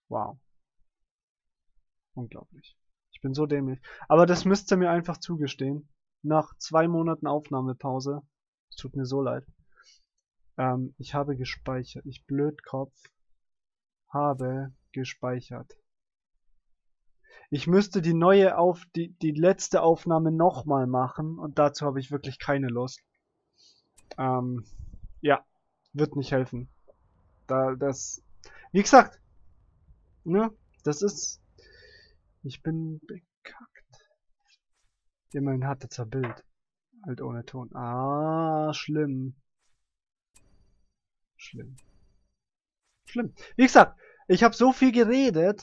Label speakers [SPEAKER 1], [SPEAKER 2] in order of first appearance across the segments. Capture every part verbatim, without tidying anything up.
[SPEAKER 1] Wow. Unglaublich. Ich bin so dämlich. Aber das müsst ihr mir einfach zugestehen. Nach zwei Monaten Aufnahmepause. Es tut mir so leid. Ähm, ich habe gespeichert. Ich Blödkopf habe gespeichert. Ich müsste die neue auf die, die letzte Aufnahme nochmal machen und dazu habe ich wirklich keine Lust. Ähm, ja, wird nicht helfen. Da das, wie gesagt, ne, das ist, ich bin bekackt. Immerhin hat er ein Bild, halt ohne Ton. Ah, schlimm, schlimm, schlimm. Wie gesagt, ich habe so viel geredet.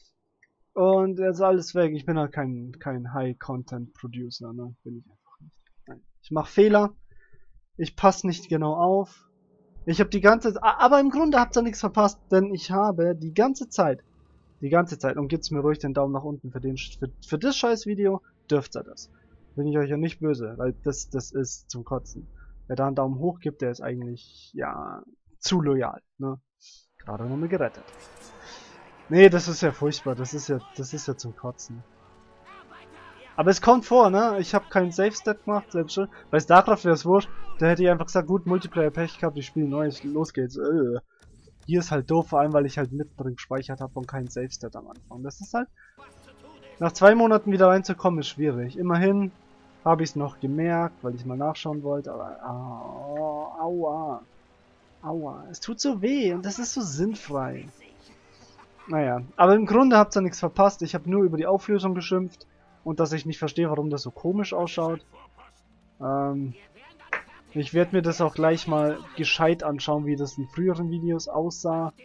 [SPEAKER 1] Und jetzt ist alles weg. Ich bin halt kein, kein High-Content-Producer, ne? Bin ich einfach nicht. Nein. Ich mache Fehler. Ich passe nicht genau auf. Ich habe die ganze... Aber im Grunde habt ihr nichts verpasst, denn ich habe die ganze Zeit, die ganze Zeit, und geht's mir ruhig den Daumen nach unten für, den, für, für das scheiß Video, dürft ihr das. Bin ich euch ja nicht böse, weil das, das ist zum Kotzen. Wer da einen Daumen hoch gibt, der ist eigentlich, ja, zu loyal, ne? Gerade noch mal gerettet. Nee, das ist ja furchtbar. Das ist ja, das ist ja zum Kotzen. Aber es kommt vor, ne? Ich habe keinen Safe-Stat gemacht, selbst schon. Bei StarCraft wäre es wurscht. Da hätte ich einfach gesagt, gut, Multiplayer-Pech gehabt, ich spiele neu, los geht's. Äh. Hier ist halt doof, vor allem, weil ich halt mittendrin gespeichert habe und keinen Safe-Stat am Anfang. Das ist halt... Nach zwei Monaten wieder reinzukommen, ist schwierig. Immerhin habe ich es noch gemerkt, weil ich mal nachschauen wollte, aber... Oh, aua. Aua. Es tut so weh und das ist so sinnfrei. Naja, aber im Grunde habt ihr nichts verpasst. Ich habe nur über die Auflösung geschimpft und dass ich nicht verstehe, warum das so komisch ausschaut. Ähm, ich werde mir das auch gleich mal gescheit anschauen, wie das in früheren Videos aussah.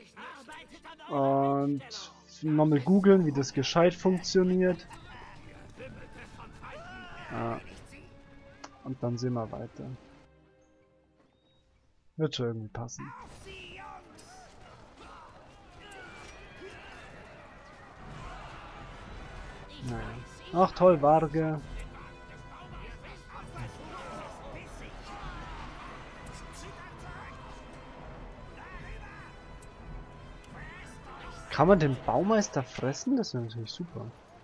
[SPEAKER 1] Und nochmal googeln, wie das gescheit funktioniert. Ja. Und dann sehen wir weiter. Wird schon irgendwie passen. Naja. Ach toll, Warge. Kann man den Baumeister fressen? Das wäre natürlich super.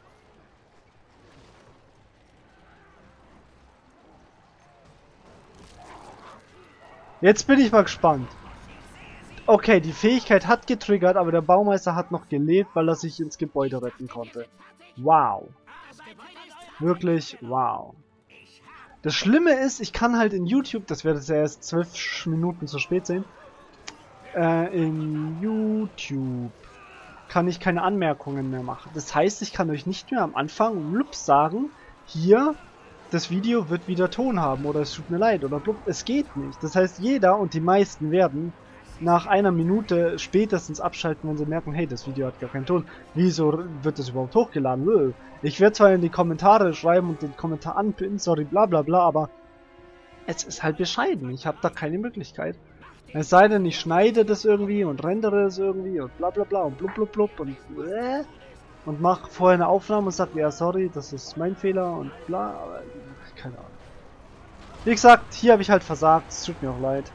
[SPEAKER 1] Jetzt bin ich mal gespannt. Okay, die Fähigkeit hat getriggert, aber der Baumeister hat noch gelebt, weil er sich ins Gebäude retten konnte. Wow. Wirklich wow. Das Schlimme ist, ich kann halt in YouTube, das werdet ihr erst zwölf Minuten zu spät sehen, äh, in YouTube kann ich keine Anmerkungen mehr machen. Das heißt, ich kann euch nicht mehr am Anfang lups sagen, hier, das Video wird wieder Ton haben oder es tut mir leid oder blub, es geht nicht. Das heißt, jeder und die meisten werden nach einer Minute spätestens abschalten, wenn sie merken, hey, das Video hat gar keinen Ton. Wieso wird das überhaupt hochgeladen? Ich werde zwar in die Kommentare schreiben und den Kommentar anpinnen, sorry, bla bla bla, aber es ist halt bescheiden. Ich habe da keine Möglichkeit. Es sei denn, ich schneide das irgendwie und rendere es irgendwie und bla bla bla und blub blub blub und äh, und mache vorher eine Aufnahme und sage, ja sorry, das ist mein Fehler und bla, aber keine Ahnung. Wie gesagt, hier habe ich halt versagt, es tut mir auch leid.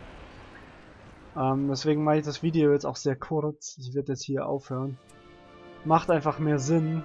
[SPEAKER 1] Ähm, deswegen mache ich das Video jetzt auch sehr kurz. Ich werde jetzt hier aufhören. Macht einfach mehr Sinn.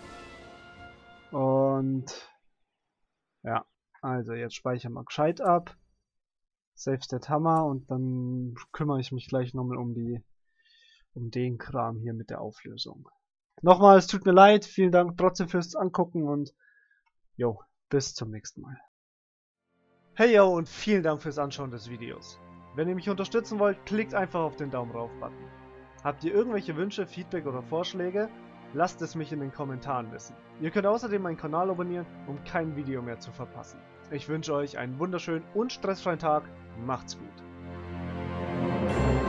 [SPEAKER 1] Und ja, also jetzt speichern wir gescheit ab. Save State Hammer und dann kümmere ich mich gleich nochmal um die um den Kram hier mit der Auflösung. Nochmal, es tut mir leid, vielen Dank trotzdem fürs Angucken und jo, bis zum nächsten Mal. Hey yo und vielen Dank fürs Anschauen des Videos. Wenn ihr mich unterstützen wollt, klickt einfach auf den Daumen rauf Button. Habt ihr irgendwelche Wünsche, Feedback oder Vorschläge? Lasst es mich in den Kommentaren wissen. Ihr könnt außerdem meinen Kanal abonnieren, um kein Video mehr zu verpassen. Ich wünsche euch einen wunderschönen und stressfreien Tag. Macht's gut.